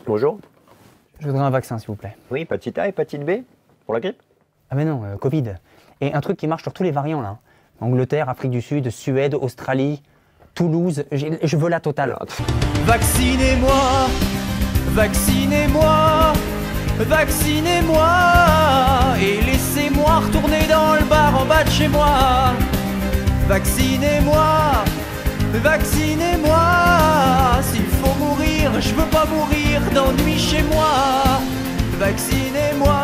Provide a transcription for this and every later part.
Bonjour. Je voudrais un vaccin, s'il vous plaît. Oui, hépatite A, hépatite B pour la grippe? Ah mais non, Covid. Et un truc qui marche sur tous les variants, là. Angleterre, Afrique du Sud, Suède, Australie, Toulouse. Je veux la totale. Vaccinez-moi, vaccinez-moi, vaccinez-moi et laissez-moi retourner dans le bar en bas de chez moi. Vaccinez-moi, vaccinez-moi. S'il faut mourir, je veux pas mourir d'ennui chez moi. Vaccinez-moi.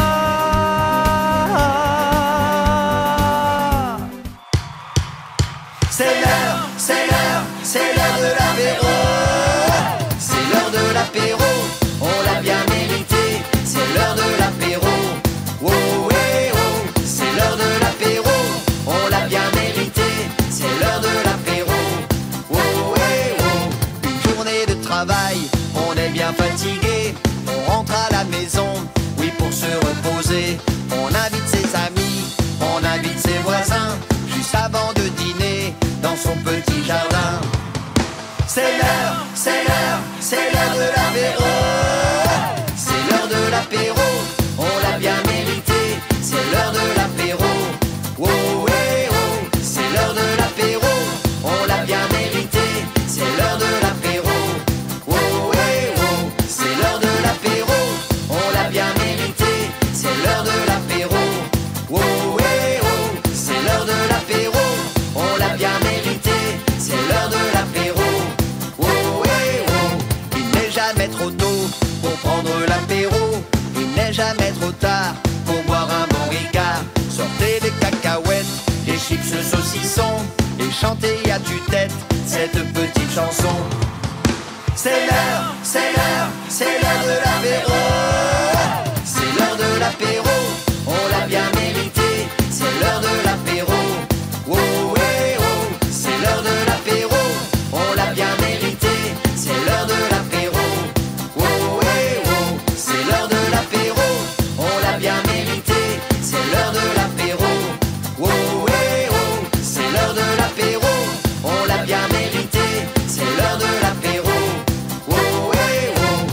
C'est l'heure, c'est l'heure, c'est l'heure de l'apéro. C'est l'heure de l'apéro, on l'a bien mérité. C'est l'heure de l'apéro, oh ouais oh. C'est l'heure de l'apéro, on l'a bien mérité. C'est l'heure de l'apéro, oh ouais oh. Une journée de travail, on est bien fatigué. On rentre à la maison, oui pour se reposer. On invite ses amis, on invite ses voisins. Juste avant de dîner dans son petit jardin. C'est l'heure, c'est l'heure, c'est l'heure de l'apéro. C'est l'heure de l'apéro, on l'a bien mérité. C'est l'heure de l'apéro, oh ouais oh. C'est l'heure de l'apéro, on l'a bien mérité. C'est l'heure de l'apéro, oh ouais oh. C'est l'heure de l'apéro, on l'a bien mérité. C'est l'heure de l'apéro, oh ouais oh. C'est l'heure de l'apéro, on l'a bien mérité. C'est l'heure de l'apéro, oh ouais oh. Il n'est jamais trop tôt pour prendre l'apéro. Il n'est jamais trop tard pour boire un bon ricard. Sortez des cacahuètes, des chips saucissons et chantez à tue-tête cette petite chanson. C'est l'heure, c'est l'heure, c'est l'heure de l'apéro. C'est l'heure de l'apéro, on l'a bien mérité. C'est l'heure de l'apéro, oh ouais oh. C'est l'heure de l'apéro, on l'a bien mérité. C'est l'heure de l'apéro, oh ouais oh. C'est l'heure de l'apéro, on l'a bien mérité. C'est l'heure de l'apéro, oh ouais oh. C'est l'heure de l'apéro, on l'a bien mérité. C'est l'heure de l'apéro, oh ouais oh.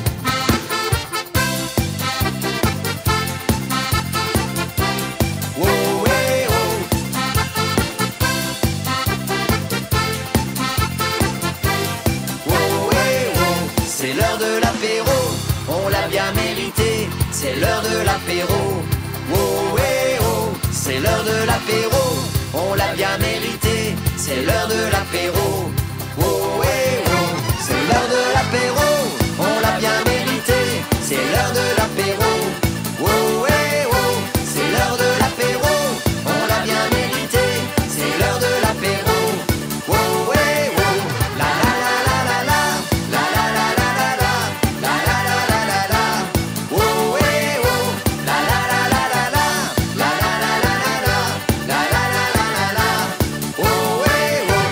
Oh ouais oh. Oh ouais oh. C'est l'heure de l'apéro, on l'a bien mérité. C'est l'heure de l'apéro, oh ouais oh. C'est l'heure de l'apéro, on l'a bien mérité. C'est l'heure de l'apéro, oh ouais oh. C'est l'heure de l'apéro, on l'a bien mérité. C'est l'heure de l'apéro, oh ouais oh. C'est l'heure de l'apéro, on l'a bien mérité. C'est l'heure de l'apéro, oh ouais oh. La la la la la la, la la la la la la, la la la la la la, oh ouais oh. La la la la la la, la la la la la la, la la la la la la, oh ouais oh.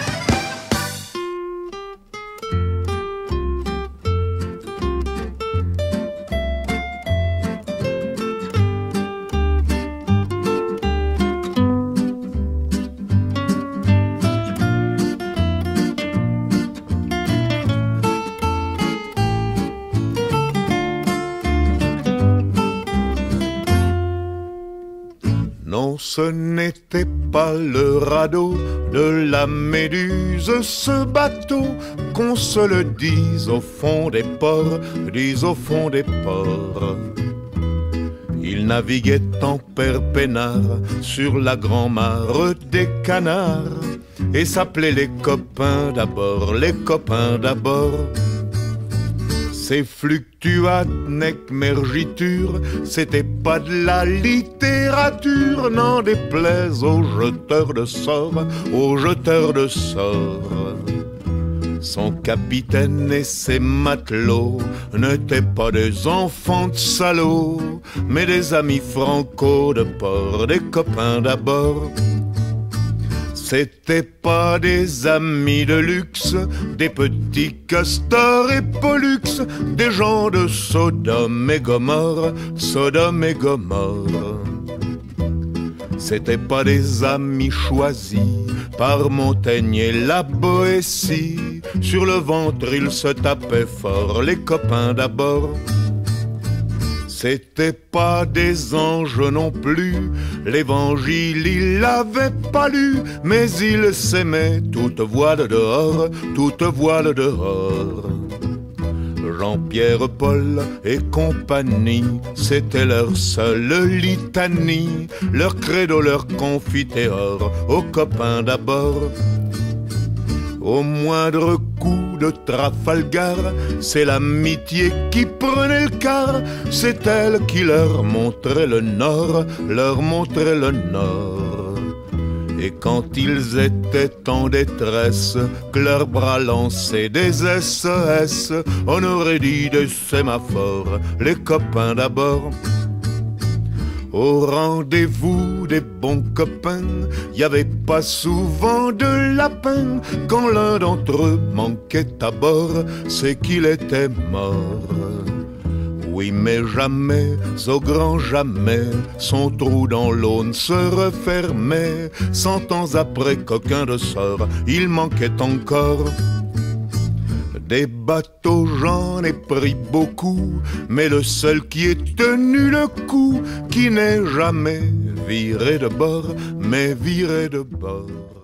Non, ce n'était pas le radeau de la Méduse, ce bateau, qu'on se le dise au fond des ports, dise au fond des ports. Il naviguait en père peinard sur la grand-mare des canards et s'appelait les copains d'abord, les copains d'abord. Ces fluctuates nec mergiture, c'était pas de la littérature, n'en déplaise aux jeteurs de sorts, aux jeteurs de sorts. Son capitaine et ses matelots n'étaient pas des enfants de salauds, mais des amis franco de port, des copains d'abord. C'étaient pas des amis de luxe, des petits castors et pollux, des gens de Sodome et Gomorre, Sodome et Gomorre. C'étaient pas des amis choisis par Montaigne et la Boétie. Sur le ventre ils se tapaient fort, les copains d'abord. C'étaient pas des anges non plus, l'évangile il l'avait pas lu, mais ils s'aimaient, toute voile dehors, toute voile dehors. Jean-Pierre, Paul et compagnie, c'était leur seule litanie, leur credo, leur confiteor, aux copains d'abord. Au moindre coup de Trafalgar, c'est l'amitié qui prenait le quart, c'est elle qui leur montrait le nord, leur montrait le nord. Et quand ils étaient en détresse, que leurs bras lançaient des SES, on aurait dit des sémaphores, les copains d'abord. Au rendez-vous des bons copains, y avait pas souvent de lapin. Quand l'un d'entre eux manquait à bord, c'est qu'il était mort. Oui, mais jamais, au grand jamais, son trou dans l'aune se refermait. 100 ans après qu'aucun de sort, il manquait encore. Des bateaux j'en ai pris beaucoup, mais le seul qui ait tenu le coup, qui n'est jamais viré de bord, mais viré de bord.